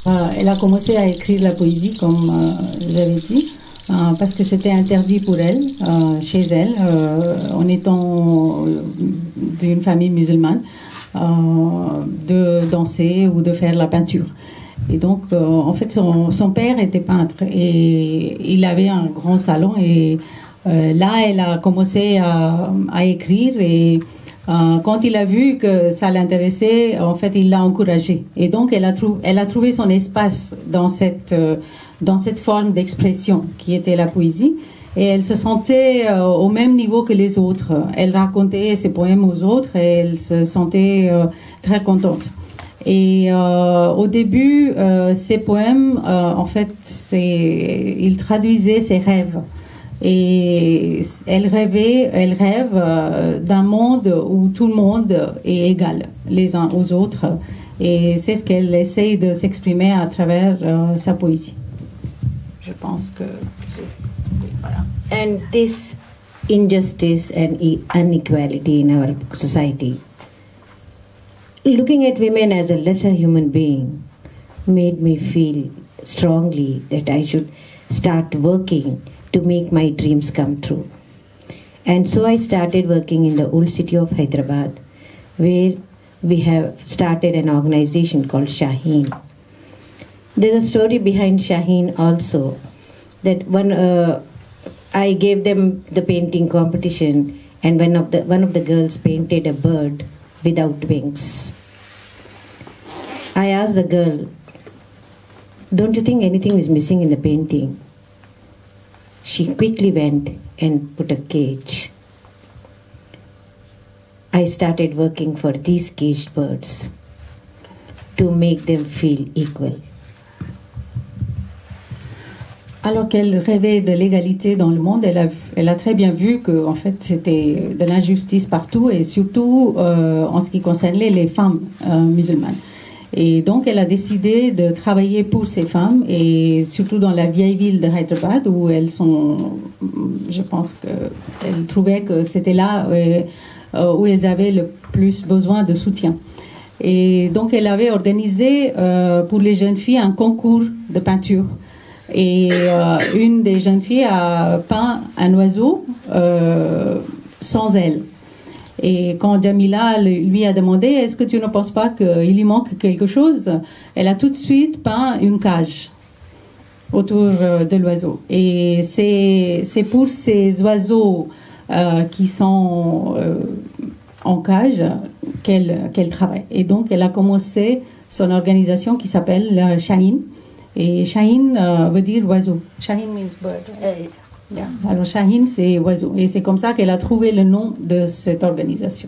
Elle a commencé à écrire la poésie, comme j'avais dit, parce que c'était interdit pour elle, chez elle, en étant d'une famille musulmane, de danser ou de faire la peinture. Et donc, en fait, son père était peintre et il avait un grand salon. Et là, elle a commencé à écrire et quand il a vu que ça l'intéressait, en fait, il l'a encouragée. Et donc, elle a trouvé son espace dans cette forme d'expression qui était la poésie. Et elle se sentait au même niveau que les autres. Elle racontait ses poèmes aux autres et elle se sentait très contente. Et au début, ces poèmes, en fait, ils traduisaient ses rêves. Et elle rêve d'un monde où tout le monde est égal les uns aux autres. Et c'est ce qu'elle essaye de s'exprimer à travers sa poésie. Je pense que voilà. And this injustice and inequality in our society, looking at women as a lesser human being, made me feel strongly that I should start working to make my dreams come true. And so I started working in the old city of Hyderabad, where we have started an organization called Shaheen. There's a story behind Shaheen also, that I gave them the painting competition, and one of the girls painted a bird without wings. I asked the girl, "Don't you think anything is missing in the painting?" She quickly went and put a cage. I started working for these caged birds to make them feel equal. Alors qu'elle rêvait de l'égalité dans le monde, elle a très bien vu que en fait c'était de l'injustice partout et surtout en ce qui concernait les femmes musulmanes. Et donc elle a décidé de travailler pour ces femmes et surtout dans la vieille ville de Hyderabad où je pense qu'elle trouvait que c'était là où elles avaient le plus besoin de soutien. Et donc elle avait organisé pour les jeunes filles un concours de peinture. Et une des jeunes filles a peint un oiseau sans ailes. Et quand Jamila lui a demandé « Est-ce que tu ne penses pas qu'il lui manque quelque chose ?» Elle a tout de suite peint une cage autour de l'oiseau. Et c'est pour ces oiseaux qui sont en cage qu'elle travaille. Et donc, elle a commencé son organisation qui s'appelle Shaheen. Et Shaheen veut dire oiseau. Shaheen means bird. Yeah. Alors Shaheen, c'est oiseau. Et c'est comme ça qu'elle a trouvé le nom de cette organisation.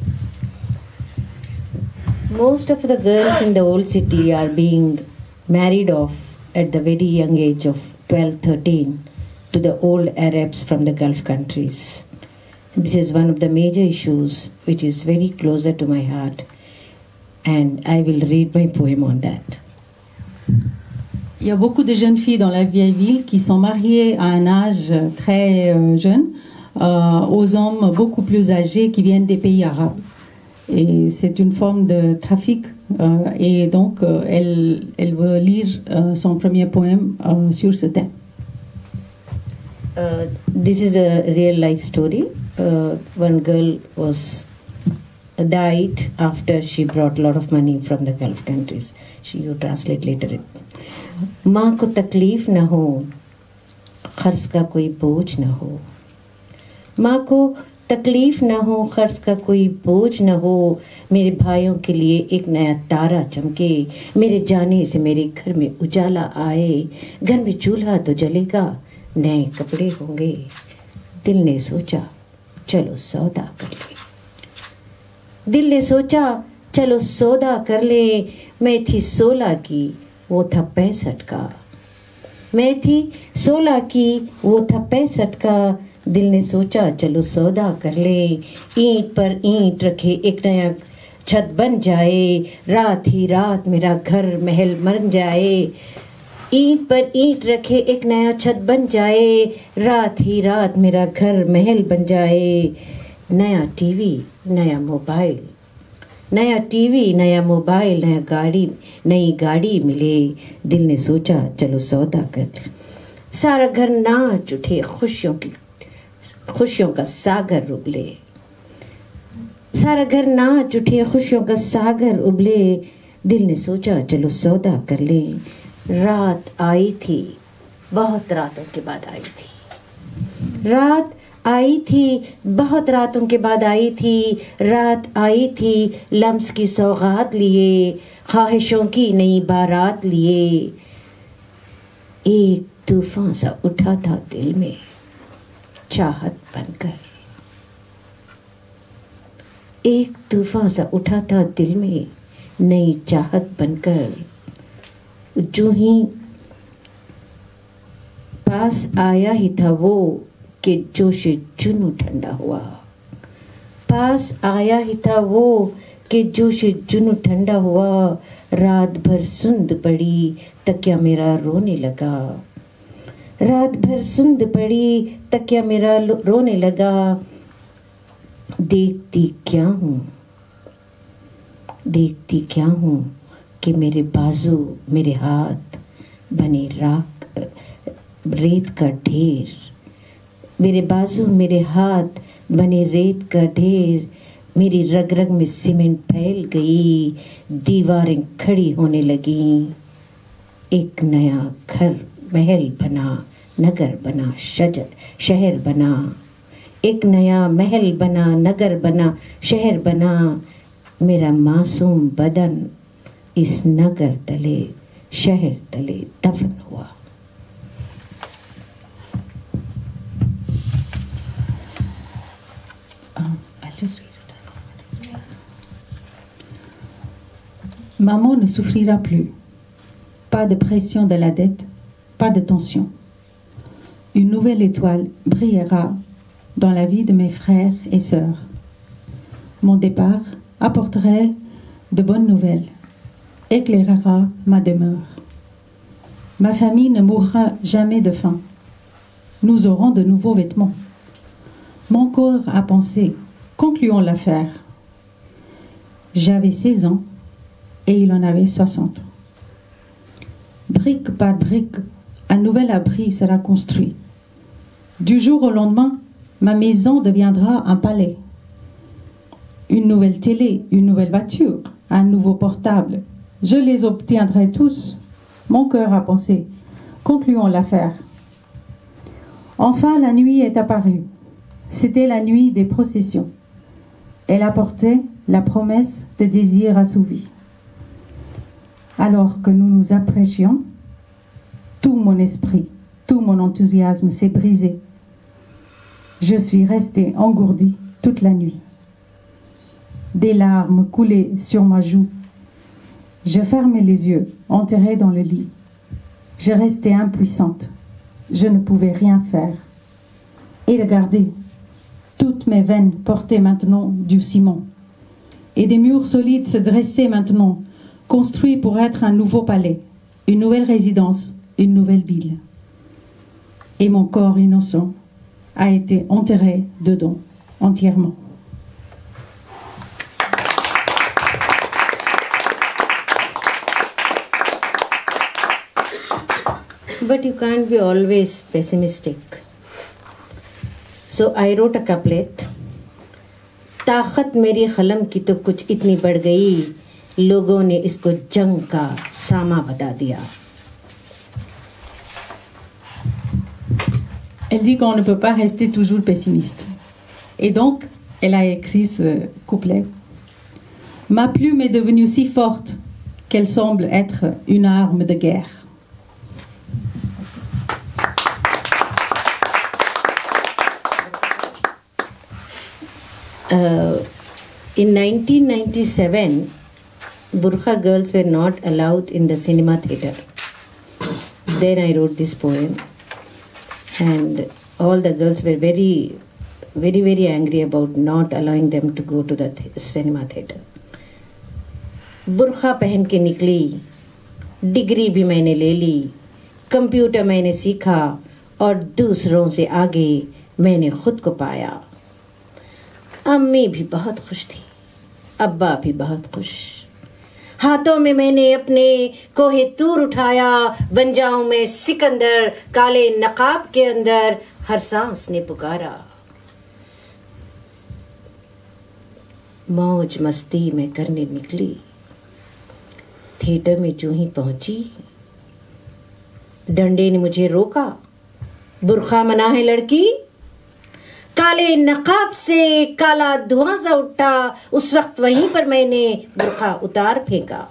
Most of the girls in the old city are being married off at the very young age of 12, 13 to the old Arabs from the Gulf countries. This is one of the major issues which is very closer to my heart, and I will read my poem on that. Il y a beaucoup de jeunes filles dans la vieille ville qui sont mariées à un âge très jeune aux hommes beaucoup plus âgés qui viennent des pays arabes. Et c'est une forme de trafic. Et donc, elle veut lire son premier poème sur ce thème. This is a real life story. One girl died after she brought a lot of money from the Gulf countries. You translate later it. माँ को तकलीफ न हो, खर्च का कोई बोझ न हो. माँ को तकलीफ न हो, खर्च का कोई बोझ न हो. मेरे भाइयों के लिए एक नया तारा चमके. मेरे जाने से मेरे घर में उजाला आए. घर में चूल्हा तो जलेगा, नए कपड़े होंगे. दिल ने सोचा चलो सौदा कर ले. दिल ने सोचा चलो सौदा कर ले. मैं थी 16 की, वो था 65 का. मैं थी 16 की, वो था 65 का. दिल ने सोचा चलो सौदा कर ले. ईंट पर ईंट रखे एक नया छत बन जाए. रात ही रात मेरा घर महल बन जाए. ईंट पर ईंट रखे एक नया छत बन जाए. रात ही रात मेरा घर महल बन जाए. नया टीवी, नया मोबाइल, नया टीवी, नया मोबाइल, नई गाड़ी मिले। दिल ने सोचा चलो सौदा कर। सारा घर नाच उठे, खुशियों का सागर उबले। सारा घर नाच उठे, खुशियों का सागर उबले। दिल ने सोचा चलो सौदा कर ले। रात आई थी, बहुत रातों के बाद आई थी। रात आई थी, बहुत रातों के बाद आई थी। रात आई थी, लम्स की सौगात लिए, ख्वाहिशों की नई बारात लिए। एक तूफान सा उठा था दिल में, चाहत बनकर। एक तूफान सा उठा था दिल में, नई चाहत बनकर। जो ही पास आया ही था वो कि जोश जुनू ठंडा हुआ। पास आया ही था वो कि जोश जुनू ठंडा हुआ। रात भर सुंद पड़ी, तकिया मेरा रोने लगा। रात भर सुंद पड़ी, तकिया मेरा रोने लगा। देखती क्या हूँ कि मेरे बाजू, मेरे हाथ बने रेत का ढेर। मेरे बाजू, मेरे हाथ बने रेत का ढेर। मेरी रग रग में सीमेंट फैल गई, दीवारें खड़ी होने लगीं। एक नया घर, महल बना, नगर बना, शहर बना। एक नया महल बना, नगर बना, शहर बना। मेरा मासूम बदन इस नगर तले, शहर तले दफन हुआ। Maman ne souffrira plus. Pas de pression de la dette, pas de tension. Une nouvelle étoile brillera dans la vie de mes frères et sœurs. Mon départ apporterait de bonnes nouvelles, éclairera ma demeure. Ma famille ne mourra jamais de faim. Nous aurons de nouveaux vêtements. Mon corps a pensé, concluons l'affaire. J'avais 16 ans et il en avait 60. Brique par brique, un nouvel abri sera construit. Du jour au lendemain, ma maison deviendra un palais. Une nouvelle télé, une nouvelle voiture, un nouveau portable. Je les obtiendrai tous. Mon cœur a pensé. Concluons l'affaire. Enfin, la nuit est apparue. C'était la nuit des processions. Elle apportait la promesse de désirs assouvis. Alors que nous nous approchions, tout mon esprit, tout mon enthousiasme s'est brisé. Je suis restée engourdie toute la nuit. Des larmes coulaient sur ma joue. Je fermais les yeux, enterrée dans le lit. Je restais impuissante. Je ne pouvais rien faire. Et regardez, toutes mes veines portaient maintenant du ciment. Et des murs solides se dressaient maintenant, construits pour être un nouveau palais, une nouvelle résidence, une nouvelle ville. Et mon corps innocent a été enterré dedans, entièrement. But you can't be always pessimistic. So I wrote a couplet. ताकत मेरी कलम की तो कुछ इतनी बढ़ गई, लोगों ने इसको जंग का सामा बता दिया. Elle dit qu'on ne peut pas rester toujours pessimiste. Et donc, elle a écrit ce couplet. Ma plume est devenue si forte qu'elle semble être une arme de guerre. In 1997, Burkha girls were not allowed in the cinema theatre. Then I wrote this poem, and all the girls were very, very, very angry about not allowing them to go to the cinema theatre. बुर्खा पहन के निकली, डिग्री भी मैंने ले ली, कंप्यूटर मैंने सीखा और दूसरों से आगे मैंने खुद को पाया. अम्मी भी बहुत खुश थी, अब्बा भी बहुत खुश। हाथों में मैंने अपने कोहे तूर उठाया, बन जाऊं मैं सिकंदर, काले नकाब के अंदर हर सांस ने पुकारा। मौज मस्ती में करने निकली, थिएटर में जो ही पहुंची, डंडे ने मुझे रोका। बुर्खा मना है लड़की। काले नकाब से काला धुआं सा उठा, उस वक्त वहीं पर मैंने बुर्खा उतार फेंका।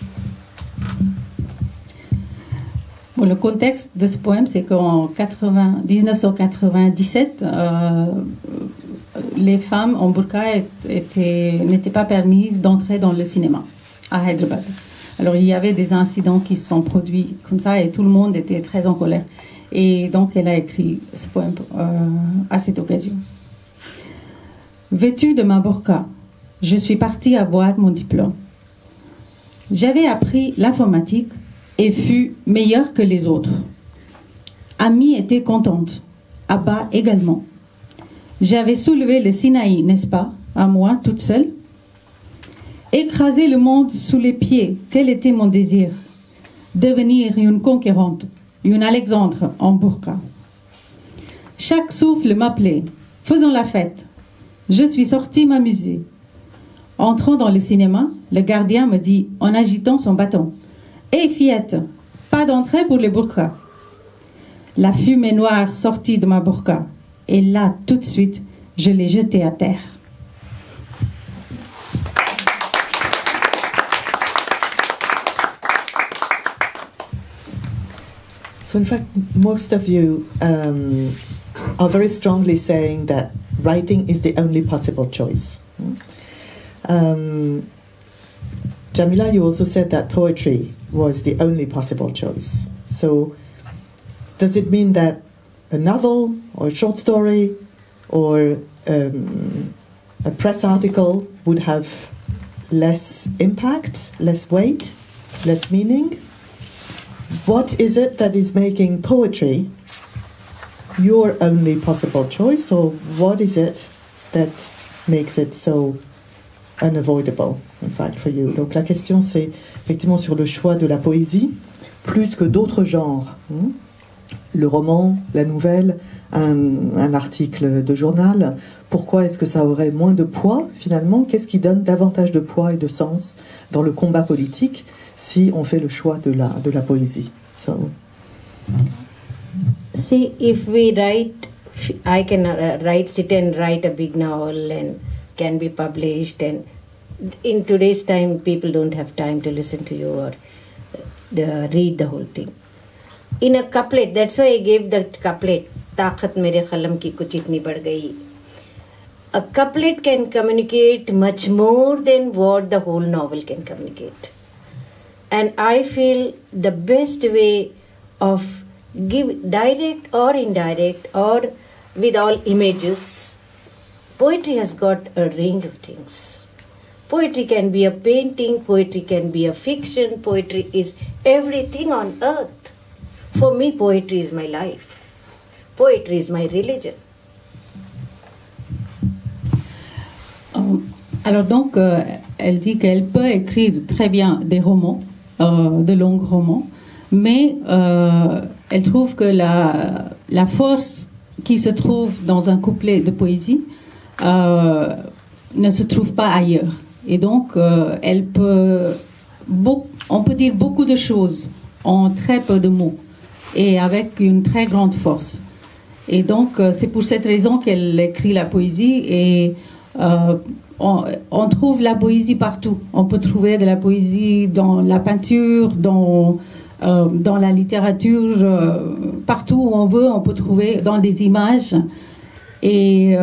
Bon, le contexte de ce poème, c'est qu'en 1997, les femmes en burqa n'étaient pas permises d'entrer dans le cinéma à Hyderabad. Alors il y avait des incidents qui se sont produits comme ça et tout le monde était très en colère. Et donc elle a écrit ce poème à cette occasion. Vêtue de ma burqa, je suis partie avoir mon diplôme. J'avais appris l'informatique et fut meilleure que les autres. Ami était contente, Abba également. J'avais soulevé le Sinaï, n'est-ce pas, à moi, toute seule. Écraser le monde sous les pieds, tel était mon désir. Devenir une conquérante, une Alexandre en burqa. Chaque souffle m'appelait. Faisons la fête. Je suis sortie m'amuser. Entrant dans le cinéma, le gardien me dit, en agitant son bâton, « Hé fillette, pas d'entrée pour les burqas. » La fumée noire sortit de ma burqa. Et là, tout de suite, je l'ai jetée à terre. So in fact, most of you are very strongly saying that writing is the only possible choice. Jamila, you also said that poetry was the only possible choice. So does it mean that a novel or a short story or a press article would have less impact, less weight, less meaning? What is it that is making poetry your only possible choice, or what is it that makes it so unavoidable, in fact, for you? Donc la question, c'est effectivement sur le choix de la poésie, plus que d'autres genres. Le roman, la nouvelle, un article de journal. Pourquoi est-ce que ça aurait moins de poids, finalement? Qu'est-ce qui donne davantage de poids et de sens dans le combat politique si on fait le choix de la poésie? So. See, if we write, I can sit and write a big novel and can be published, and in today's time people don't have time to listen to you or read the whole thing. In a couplet, that's why I gave that couplet, ताकत मेरे कलम की कुछ इतनी बढ़ गई. A couplet can communicate much more than what the whole novel can communicate. And I feel the best way of give direct or indirect or with all images, poetry has got a range of things. Poetry can be a painting, poetry can be a fiction, poetry is everything on earth. For me, poetry is my life. Poetry is my religion. Alors donc, elle dit qu'elle peut écrire très bien des romans, de longs romans, mais elle trouve que la force qui se trouve dans un couplet de poésie ne se trouve pas ailleurs. Et donc, elle peut, on peut dire beaucoup de choses en très peu de mots et avec une très grande force. Et donc, c'est pour cette raison qu'elle écrit la poésie et on trouve la poésie partout. On peut trouver de la poésie dans la peinture, dans la littérature, partout où on veut, on peut trouver dans des images. Et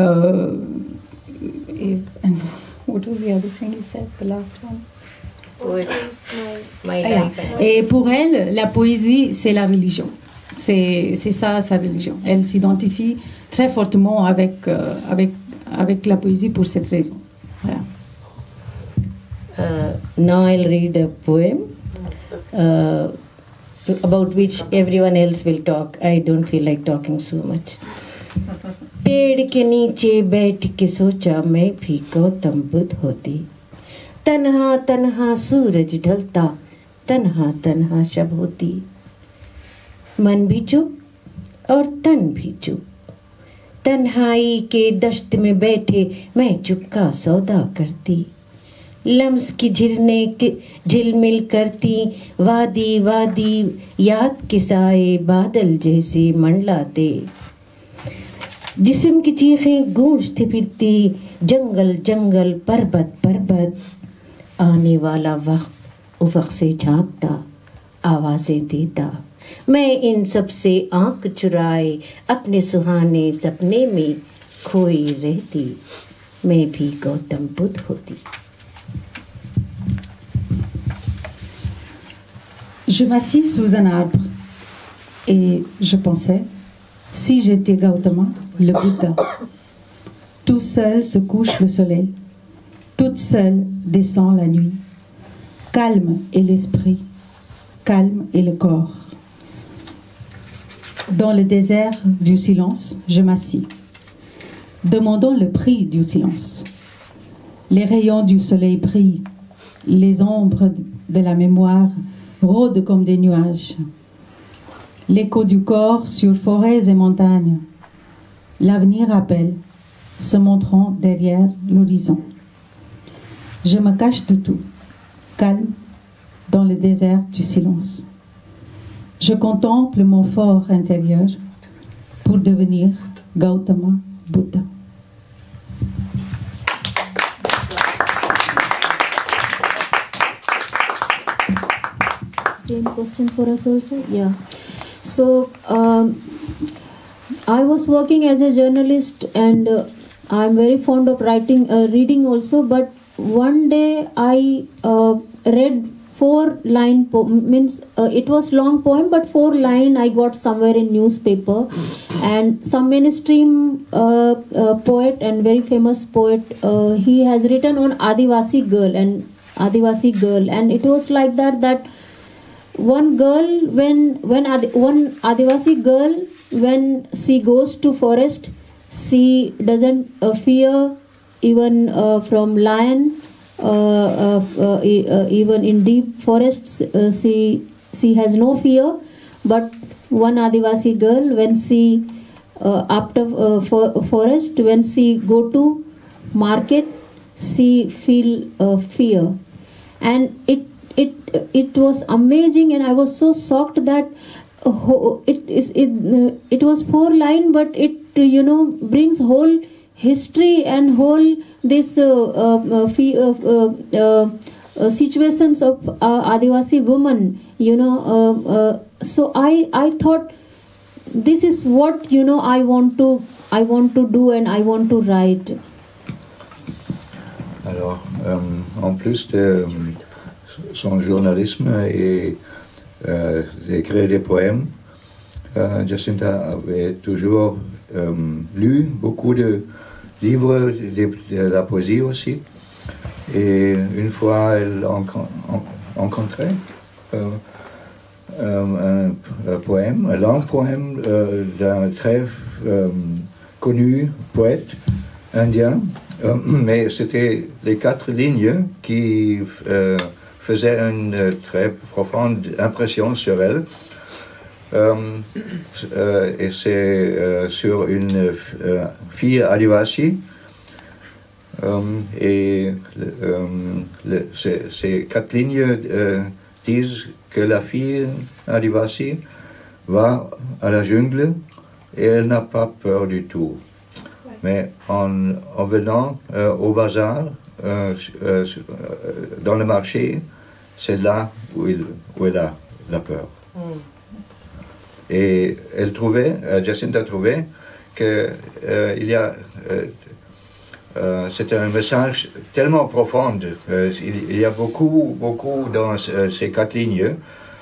what was the other thing you said, the last one? My life. Et pour elle, la poésie, c'est la religion. C'est ça, sa religion. Elle s'identifie très fortement avec la poésie pour cette raison. Voilà. Now I'll read a poem about which everyone else will talk. I don't feel like talking so much. पेड़ के नीचे बैठ के सोचा मैं भी गौतम बुद्ध होती, तन्हा तन्हा सूरज ढलता, तन्हा तन्हा शब होती। मन भी चुप और तन भी चुप, तन्हाई के दश्त में बैठे मैं चुप का सौदा करती। लम्स की झिलमिल करती वादी वादी, याद के साए बादल जैसे मंडलाते। जिस्म की चीखें गूंजती फिरती, जंगल जंगल पर्वत पर्वत। आने वाला वक्त उफ़क़ से झांकता, आवाज़ें देता। मैं इन सब से आंख चुराए अपने सुहाने सपने में खोई रहती। मैं भी गौतम बुद्ध होती। Je m'assis sous un arbre et je pensais, si j'étais Gautama, le Bouddha. Tout seul se couche le soleil, toute seule descend la nuit. Calme est l'esprit, calme est le corps. Dans le désert du silence, je m'assis. Demandons le prix du silence. Les rayons du soleil brillent, les ombres de la mémoire rôdent comme des nuages. L'écho du corps sur forêts et montagnes. L'avenir appelle, se montrant derrière l'horizon. Je me cache de tout, calme, dans le désert du silence. Je contemple mon fort intérieur pour devenir Gautama Buddha. Same question for us also? Yeah. So, I was working as a journalist and I'm very fond of reading also, but one day I read 4-line poem, means it was long poem, but 4-line I got somewhere in newspaper, and some mainstream poet and very famous poet, he has written on Adivasi girl, and it was like that one girl one Adivasi girl, when she goes to forest, she doesn't fear even from lion. Even in deep forests, she has no fear. But one Adivasi girl, when she after forest, when she go to market, she feel fear, and it was amazing, and I was so shocked that it was 4-line, but it brings whole history and whole this situations of Adivasi women, so I thought this is what I want to do and I want to write. Alors, en plus de son journalisme et d'écrire des poèmes, Jacinta avait toujours lu beaucoup de livres, de la poésie aussi. Et une fois, elle rencontrait un poème, un long poème d'un très connu poète indien, mais c'était les 4 lignes qui faisaient une très profonde impression sur elle. Et c'est sur une fille Adivasi, et ces 4 lignes disent que la fille Adivasi va à la jungle et elle n'a pas peur du tout. Mais en venant au bazar, dans le marché, c'est là où elle a la peur. Et elle trouvait, Jacinta trouvait que c'est un message tellement profond. Il y a beaucoup dans ces 4 lignes,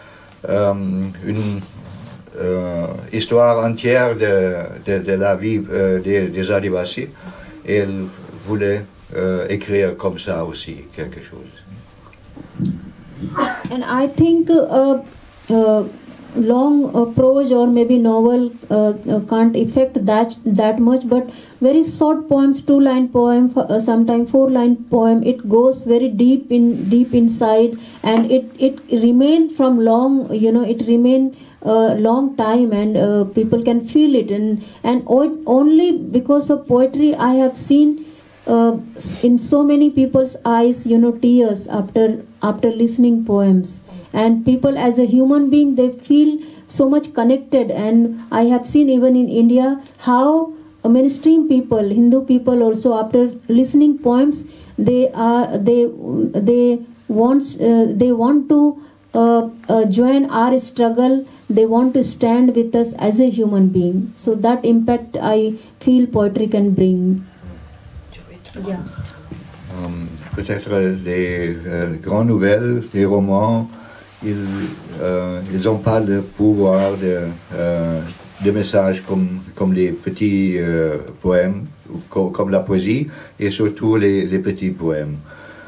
une histoire entière de la vie des Adivasi, et elle voulait écrire comme ça aussi quelque chose. And I think long prose or maybe novel can't affect that much, but very short poems, 2-line poem, sometimes 4-line poem, it goes very deep inside, and it remain from long, it remain long time, and people can feel it, and only because of poetry I have seen in so many people's eyes, tears after listening poems. And people as a human being, they feel so much connected. And I have seen even in India how mainstream people, Hindu people also, after listening poems, they want to join our struggle. They want to stand with us as a human being. So that impact I feel poetry can bring. Yeah. Peut-être les grandes nouvelles, les romans, ils n'ont pas le pouvoir de messages comme les petits poèmes, comme la poésie, et surtout les petits poèmes.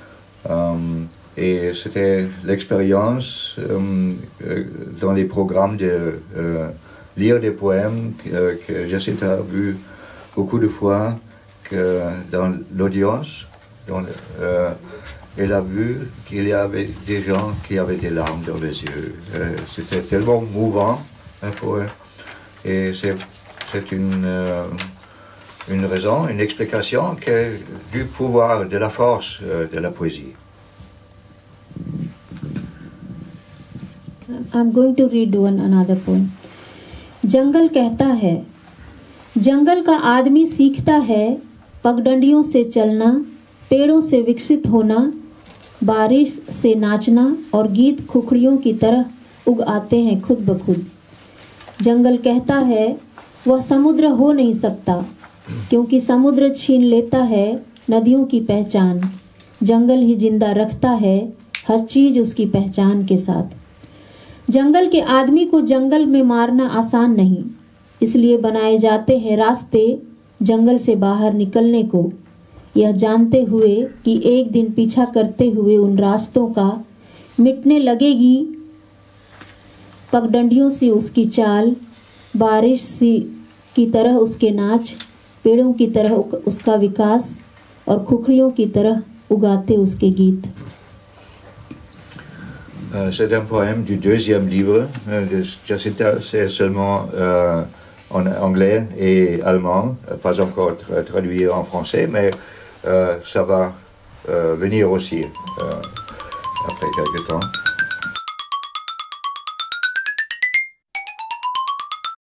Et c'était l'expérience dans les programmes de lire des poèmes que Jacinta a vu beaucoup de fois, que dans l'audience, elle a vu qu'il y avait des gens qui avaient des larmes dans les yeux. C'était tellement mouvant, un poème. Et c'est une raison, une explication du pouvoir, de la force de la poésie. I'm going to read another poem. जंगल कहता है, जंगल का आदमी सीखता है पगडंडियों से चलना, पेड़ों से विकसित होना, बारिश से नाचना, और गीत खुखड़ियों की तरह उग आते हैं खुद ब खुद। जंगल कहता है वह समुद्र हो नहीं सकता, क्योंकि समुद्र छीन लेता है नदियों की पहचान। जंगल ही जिंदा रखता है हर चीज उसकी पहचान के साथ। जंगल के आदमी को जंगल में मारना आसान नहीं, इसलिए बनाए जाते हैं रास्ते जंगल से बाहर निकलने को, यह जानते हुए कि एक दिन पीछा करते हुए उन रास्तों का मिटने लगेगी पगडंडियों से उसकी चाल, बारिश सी की तरह उसके नाच, पेड़ों की तरह उसका विकास, और खुखड़ियों की तरह उगाते उसके गीत। C'est un poème du deuxième livre de Jacinta. C'est seulement en anglais et allemand, pas encore traduit en français, mais ça va venir aussi après quelques temps.